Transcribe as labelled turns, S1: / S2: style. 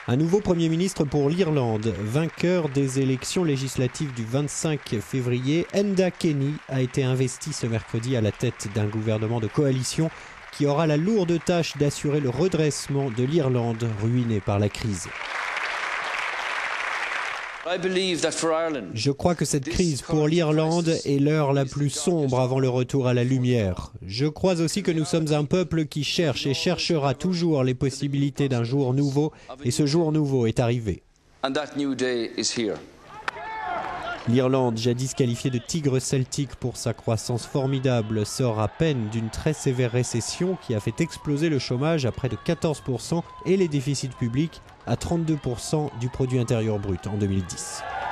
S1: Un nouveau Premier ministre pour l'Irlande, vainqueur des élections législatives du 25 février, Enda Kenny a été investi ce mercredi à la tête d'un gouvernement de coalition qui aura la lourde tâche d'assurer le redressement de l'Irlande ruinée par la crise. Je crois que cette crise pour l'Irlande est l'heure la plus sombre avant le retour à la lumière. Je crois aussi que nous sommes un peuple qui cherche et cherchera toujours les possibilités d'un jour nouveau, et ce jour nouveau est arrivé. L'Irlande, jadis qualifiée de tigre celtique pour sa croissance formidable, sort à peine d'une très sévère récession qui a fait exploser le chômage à près de 14% et les déficits publics à 32% du produit intérieur brut en 2010.